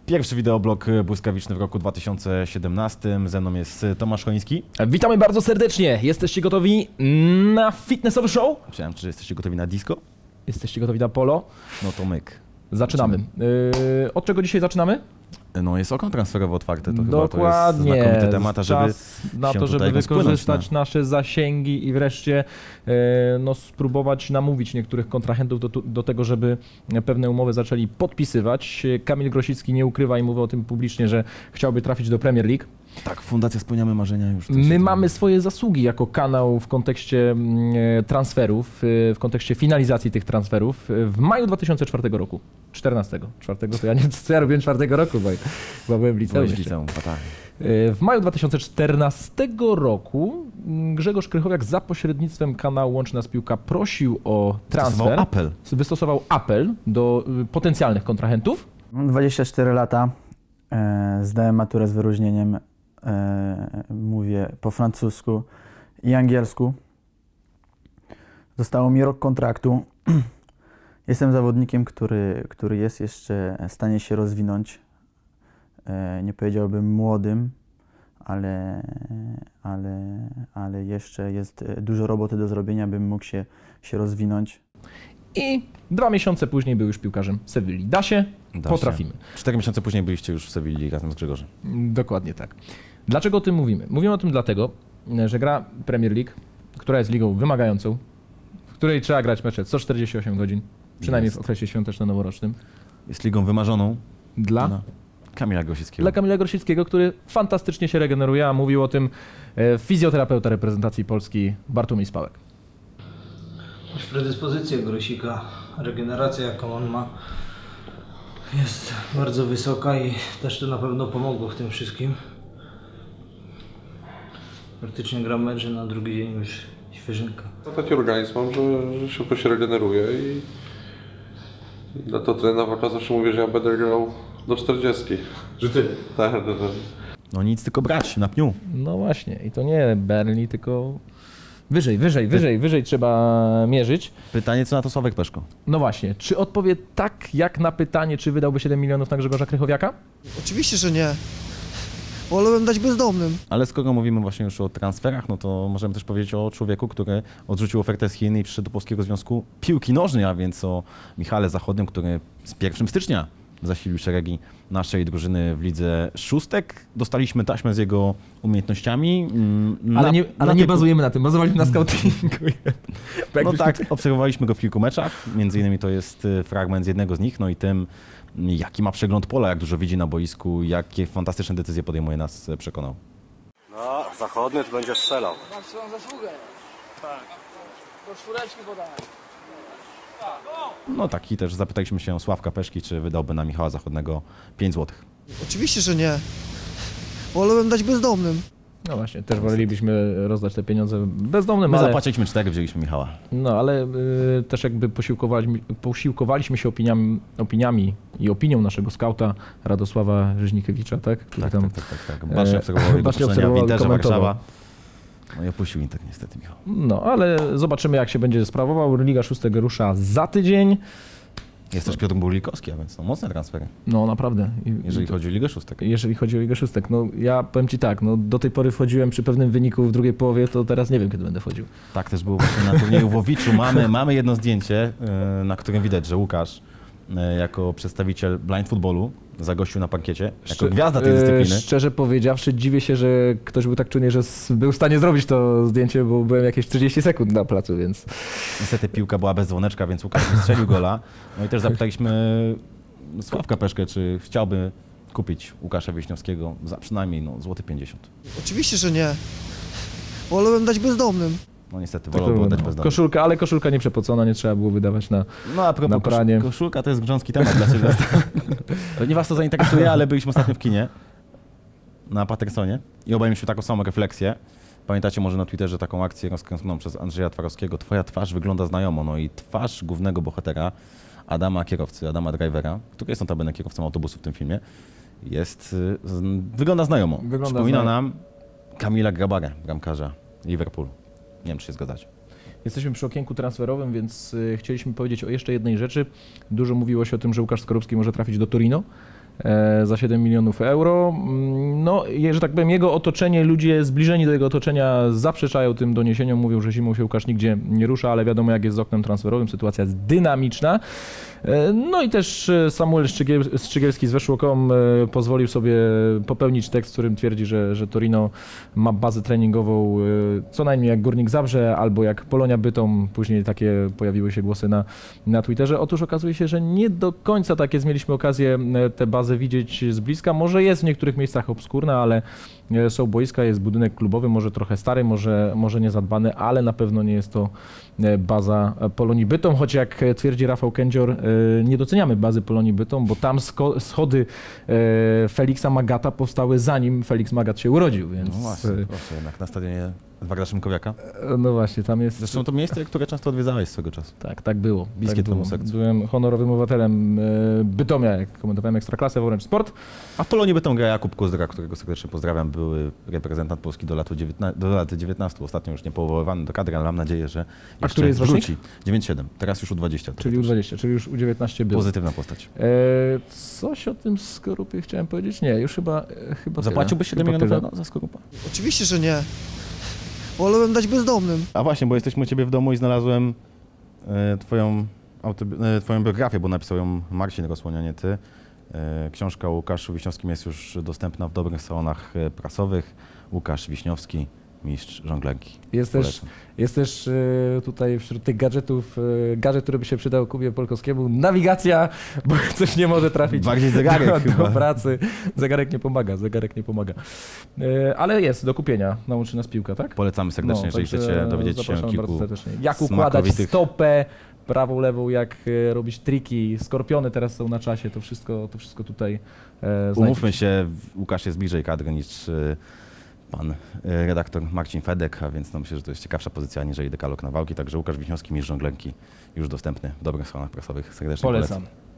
Pierwszy wideoblog błyskawiczny w roku 2017. Ze mną jest Tomasz Choliński. Witamy bardzo serdecznie. Jesteście gotowi na fitnessowy show? Myślałem, czy jesteście gotowi na disco? Jesteście gotowi na polo? No to myk. Zaczynamy. Od czego dzisiaj zaczynamy? No jest okno transferowe otwarte, to Dokładnie. chyba to jest znakomity temat, czas na to, żeby wykorzystać nasze zasięgi i wreszcie spróbować namówić niektórych kontrahentów do tego, żeby pewne umowy zaczęli podpisywać. Kamil Grosicki nie ukrywa i mówi o tym publicznie, że chciałby trafić do Premier League. Tak, Fundacja Spełniamy Marzenia już. My mamy swoje zasługi jako kanał w kontekście transferów, w kontekście finalizacji tych transferów w maju 2004 roku. 14. To ja nie wiem, co ja robiłem 4 roku, bo byłem w liceum. W maju 2014 roku Grzegorz Krychowiak za pośrednictwem kanału Łączy Nas Piłka prosił o transfer. Wystosował apel do potencjalnych kontrahentów. Mam 24 lata, zdałem maturę z wyróżnieniem, mówię po francusku i angielsku. Zostało mi rok kontraktu. Jestem zawodnikiem, który jest jeszcze w stanie się rozwinąć. Nie powiedziałbym młodym, ale jeszcze jest dużo roboty do zrobienia, bym mógł się rozwinąć. I 2 miesiące później był już piłkarzem Sewilli. Da się? Potrafimy. 4 miesiące później byliście już w Sewilli razem z Grzegorzem. Dokładnie tak. Dlaczego o tym mówimy? Mówimy o tym dlatego, że gra Premier League, która jest ligą wymagającą, w której trzeba grać mecze co 48 godzin, przynajmniej w okresie świąteczno-noworocznym. Jest ligą wymarzoną dla Kamila Grosickiego. Dla Kamila Grosickiego, który fantastycznie się regeneruje, a mówił o tym fizjoterapeuta reprezentacji Polski Bartłomiej Spałek. Predyspozycja Grosika, regeneracja jaką on ma jest bardzo wysoka i też to na pewno pomogło w tym wszystkim. Praktycznie gram mecz, na drugi dzień już świeżynka. To taki organizm mam, że szybko się regeneruje i dla to trener zawsze mówię, że ja będę grał do 40. Że ty? Tak. No nic, tylko brać na pniu. No właśnie i to nie Burnley, tylko wyżej trzeba mierzyć. Pytanie, co na to Sławek Peszko? No właśnie, czy odpowie tak jak na pytanie, czy wydałby 7 milionów na Grzegorza Krychowiaka? Oczywiście, że nie. Wolałbym dać bezdomnym. Ale skoro mówimy właśnie już o transferach, no to możemy też powiedzieć o człowieku, który odrzucił ofertę z Chin i przyszedł do Polskiego Związku Piłki Nożnej, a więc o Michale Zachodnim, który z 1 stycznia zasilił szeregi naszej drużyny w lidze szóstek. Dostaliśmy taśmę z jego umiejętnościami. Ale nie bazujemy na tym, bazowaliśmy na scoutingu. No tak, obserwowaliśmy go w kilku meczach, między innymi to jest fragment z jednego z nich, no i tym, jaki ma przegląd pola, jak dużo widzi na boisku, jakie fantastyczne decyzje podejmuje, nas przekonał. No, Zachodny to będzie strzelał. Mam swoją zasługę. Tak. Do 4 podałem. No tak, i też zapytaliśmy się Sławka Peszki, czy wydałby na Michała Zachodnego 5 zł. Oczywiście, że nie. Wolałbym dać bezdomnym. No właśnie, też wolelibyśmy rozdać te pieniądze bezdomnym, My ale... zapłaciliśmy 4, wzięliśmy Michała. No ale też jakby posiłkowaliśmy się opiniami i opinią naszego skauta Radosława Rzeźnikiewicza, tak? Tak. Bacznie obserwował jego poczynania w Interze Warszawa. No i opuścił Inter niestety, Michał. No, ale zobaczymy, jak się będzie sprawował. Liga Szóstek rusza za tydzień. Jest też Piotr Burlikowski, a więc no, mocne transfery. No naprawdę. Jeżeli chodzi o Ligę Szóstek. Jeżeli chodzi o Ligę Szóstek. No ja powiem Ci tak, no do tej pory wchodziłem przy pewnym wyniku w drugiej połowie, to teraz nie wiem, kiedy będę wchodził. Tak też było właśnie na turnieju w Łowiczu. Mamy jedno zdjęcie, na którym widać, że Łukasz jako przedstawiciel blind footballu zagościł na parkiecie, jako gwiazda tej dyscypliny. Szczerze powiedziawszy, dziwię się, że ktoś był tak czujny, że był w stanie zrobić to zdjęcie, bo byłem jakieś 30 sekund na placu, więc... Niestety piłka była bez dzwoneczka, więc Łukasz nie strzelił gola. No i też zapytaliśmy Sławka Peszkę, czy chciałby kupić Łukasza Wieśniowskiego za przynajmniej złoty 50. Oczywiście, że nie. Wolałbym dać bezdomnym. No niestety, wolałby oddać bezdomnym. Ale koszulka nie przepocona, nie trzeba było wydawać na pranie. Koszulka to jest grząski temat dla Sylwestra. Nie was to zainteresuje, ale byliśmy ostatnio w kinie na Pattersonie i obaj mieliśmy taką samą refleksję. Pamiętacie może na Twitterze taką akcję rozkręconą przez Andrzeja Twarowskiego. Twoja twarz wygląda znajomo. No i twarz głównego bohatera, Adama kierowcy, Adama Drivera, który jest notabene kierowcą autobusu w tym filmie, wygląda znajomo. Przypomina nam Kamila Grabarę, bramkarza Liverpoolu. Nie wiem, czy się zgadzacie. Jesteśmy przy okienku transferowym, więc chcieliśmy powiedzieć o jeszcze jednej rzeczy. Dużo mówiło się o tym, że Łukasz Skorupski może trafić do Torino. za 7 milionów euro. No, że tak powiem, jego otoczenie, ludzie zbliżeni do jego otoczenia zaprzeczają tym doniesieniom, mówią, że zimą się Łukasz nigdzie nie rusza, ale wiadomo jak jest z oknem transferowym, sytuacja jest dynamiczna. No i też Samuel Strzygielski z Weszło.com pozwolił sobie popełnić tekst, w którym twierdzi, że Torino ma bazę treningową co najmniej jak Górnik Zabrze albo jak Polonia Bytom. Później takie pojawiły się głosy na Twitterze. Otóż okazuje się, że nie do końca tak jest. Mieliśmy okazję tę bazę widzieć z bliska. Może jest w niektórych miejscach obskurna, ale są boiska, jest budynek klubowy, może trochę stary, może niezadbany, ale na pewno nie jest to baza Polonii Bytom, choć jak twierdzi Rafał Kędzior, nie doceniamy bazy Polonii Bytom, bo tam schody Feliksa Magata powstały zanim Feliks Magat się urodził, więc... No właśnie, proszę, jednak na stadionie Wagla Szymkowiaka. No właśnie, tam jest... Zresztą to miejsce, które często odwiedzałeś swego czasu. Tak było. Bliskie tak twojemu było. sercu. Byłem honorowym obywatelem Bytomia, jak komentowałem Ekstraklasę w Orange Sport. A w Polonii Bytom gra Jakub Kuzdra, którego serdecznie pozdrawiam, były reprezentant Polski do lat 19. Ostatnio już nie powoływany do kadry, ale mam nadzieję, że A który jest wróci. 9-7, teraz już U20. Czyli U20, czyli już U19 był. Pozytywna postać. Coś o tym Skorupie chciałem powiedzieć? Nie, już chyba Zapłaciłbyś 7 milionów euro za Skorupa? Oczywiście, że nie. Wolałbym dać bezdomnym. A właśnie, bo jesteśmy u ciebie w domu i znalazłem twoją biografię, bo napisał ją Marcin Rosłoń, a nie ty. Książka o Łukaszu Wiśniowskim jest już dostępna w dobrych salonach prasowych. Łukasz Wiśniowski, mistrz żonglerki. Jest też tutaj wśród tych gadżetów, gadżet, który by się przydał Kubie Polkowskiemu, nawigacja, bo coś nie może trafić Bardziej zegarek do pracy. Zegarek nie pomaga. Ale jest do kupienia, nauczy nas piłka, tak? Polecamy serdecznie, jeżeli chcecie dowiedzieć się kilku jak układać stopę, prawą, lewą, jak robić triki, skorpiony teraz są na czasie, to wszystko tutaj Umówmy się, Łukasz jest bliżej kadry niż pan redaktor Marcin Fedek, a więc no myślę, że to jest ciekawsza pozycja aniżeli dekalog na walki, także Łukasz Wiśniowski, mistrz żonglerki, już dostępny w dobrych stronach prasowych. Serdecznie polecam.